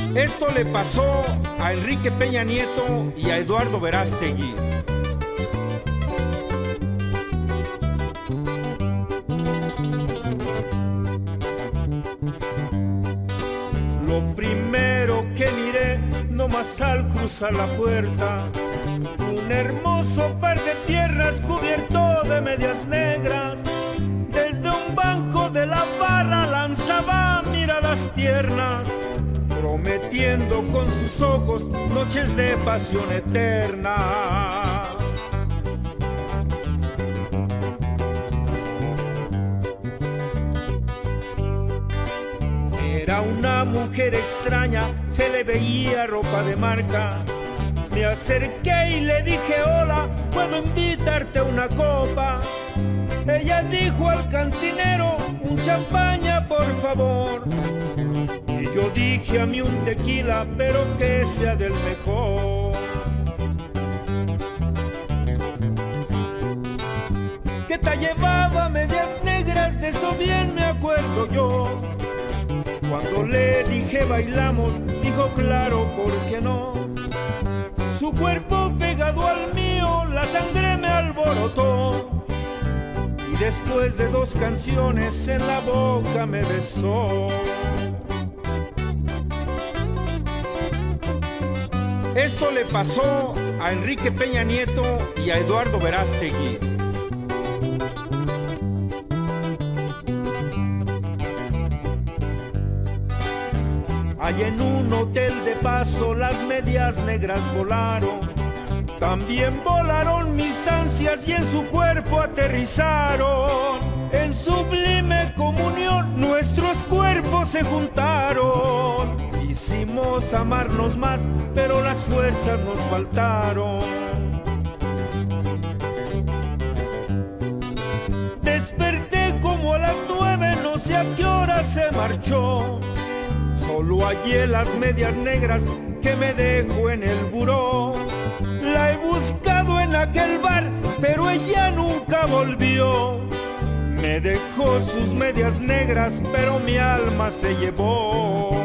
Esto le pasó a Enrique Peña Nieto y a Eduardo Verástegui. Lo primero que miré, nomás al cruzar la puerta, un hermoso par de piernas cubierto de medias negras. Desde un banco de la barra lanzaba miradas tiernas, prometiendo con sus ojos noches de pasión eterna. Era una mujer extraña, se le veía ropa de marca. Me acerqué y le dije: hola, ¿puedo invitarte a una copa? Ella dijo al cantinero: un champaña, por favor. Y yo dije: a mí un tequila, pero que sea del mejor. Que te llevaba medias negras, de eso bien me acuerdo yo. Cuando le dije bailamos, dijo claro, ¿por qué no? Su cuerpo pegado al mío, la sangre me alborotó. Y después de 2 canciones en la boca me besó. Esto le pasó a Enrique Peña Nieto y a Eduardo Verástegui. Allá en un hotel de paso las medias negras volaron. También volaron mis ansias y en su cuerpo aterrizaron. En sublime comunión nuestros cuerpos se juntaron. Quisimos amarnos más, pero las fuerzas nos faltaron. Desperté como a las 9, no sé a qué hora se marchó. Solo hallé las medias negras que me dejó en el buró. La he buscado en aquel bar, pero ella nunca volvió. Me dejó sus medias negras, pero mi alma se llevó.